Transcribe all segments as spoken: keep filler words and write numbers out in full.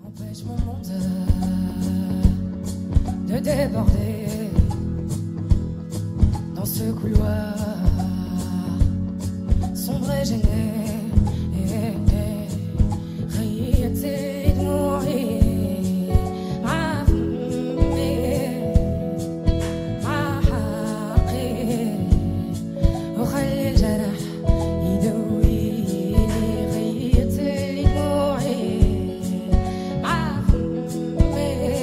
empêche mon monde de déborder dans ce couloir sombre et gêné. ريتي دموعي مع فمي مع حقي وخلي الجرح يدويني. ريتي دموعي مع فمي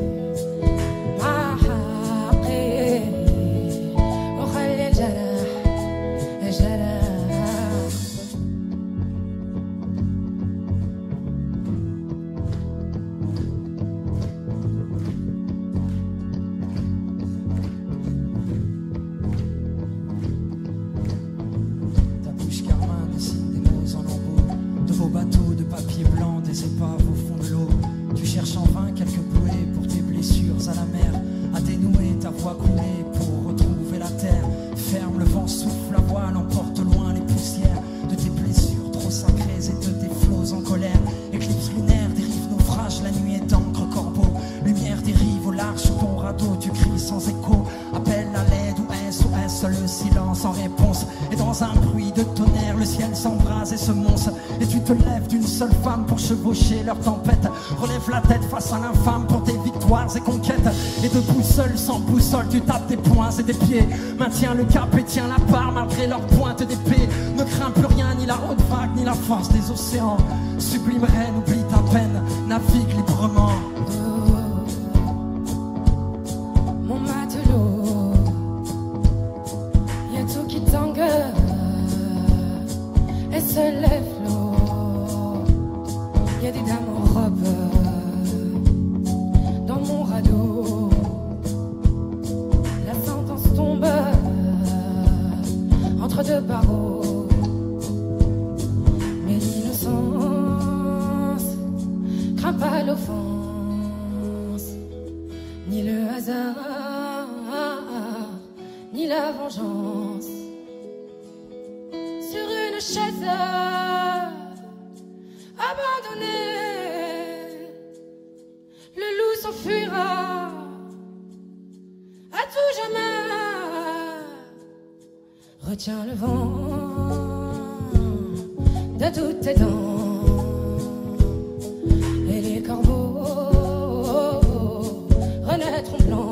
مع حقي وخلي الجرح الجرح épaves au fond de l'eau. Tu cherches en vain quelques bouées pour tes blessures à la mer. À dénouer ta voix coulée pour retrouver la terre. Ferme, le vent souffle, la voile emporte loin les poussières de tes blessures trop sacrées et de tes flots en colère. Éclipse lunaire, dérive naufrage, la nuit est encre corbeau. Lumière dérive au large sur ton radeau, tu cries sans écho. Appelle à l'aide ou S O S, le silence en réponse. Et dans un bruit de tonnerre, le ciel s'embrase et se monce. Et tu te lèves d'une seule femme pour chevaucher leur tempête. Relève la tête face à l'infâme pour tes victoires et conquêtes. Et debout seul, sans boussole, tu tapes tes poings et tes pieds. Maintiens le cap et tiens la part malgré leurs pointes d'épée. Ne crains plus rien, ni la haute vague, ni la force des océans. Sublime reine, oublie ta peine, navigue librement. Mon matelot, y'a tout qui tangue et se lève l'eau. Y'a des dames en robe dans mon radeau. La sentence tombe entre deux barreaux. Mais l'innocence craint pas l'offense, ni le hasard, ni la vengeance. Sur une chaise abandonnée, le loup s'enfuira à tout jamais. Retiens le vent de toutes tes dents et les corbeaux renaîtront blancs.